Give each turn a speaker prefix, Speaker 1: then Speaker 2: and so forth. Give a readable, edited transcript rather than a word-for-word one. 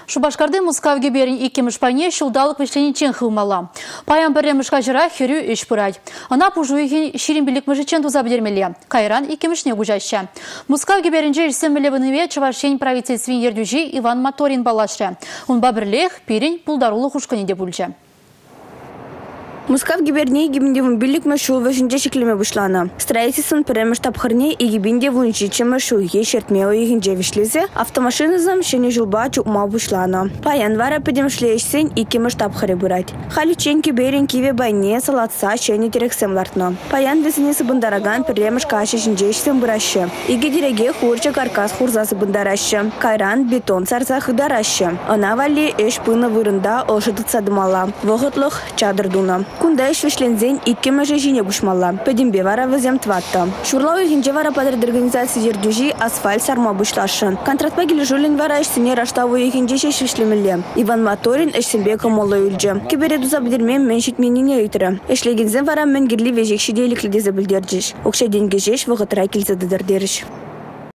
Speaker 1: Шубашкарды Мускавге берін икеміш пайне шылдалық вешленечен хылмала. Паян біремішқа жыра херю үш пұрай. Ана пұжуйген ширинбілік мүжічен туза білермелі. Кайран икемішне гужаща. Мускавге берінже жісемілі бініве Чавашен правительствен ердюжи Иван Моторин балашры. Он бабірлех пирень пулдарулы хушканиде бүлже.
Speaker 2: Мускав гиберней гибиндевун биллик мәшул вәшінде шеклеме бұшланы. Строительствен пірәміш тапқырне и гибиндевун жиче мәшул ешертмео егінже вішлезе автомашинызым шене жылба чума бұшланы. Паян вара педемшлейшсен и кеміш тапқыры бұрать. Халючен киберин киве байне салатса шене терексем лартно. Паян весенесі бұндараган пірәміш каши жінжешсен бұрашы. Иге дереге хурча каркас хурзасы бұндарашы. Кайран бетон сарса хыдарашы. Ана вали эш пына вырында олшыдыца дымала. Вғытлық чадырдуна. Кунда швешлензен икке мәже жине бушмалла. Пәдембе вара вазем тватта. Шурлау егінже вара падред организации жердюжи асфальт сарма бушлашын. Контрактпа келі жулен вара әшсіне раштаву егінже шешвешлемелі. Иван Моторин әшсенбе комолы үлджі. Кебереду забдермен меншік меніне өйтірі. Әшлегензен вара мәнгерлі вежекші дейліклі дезе білдерджіш. Окша денге жеш вғытыра келзеді дердеріш.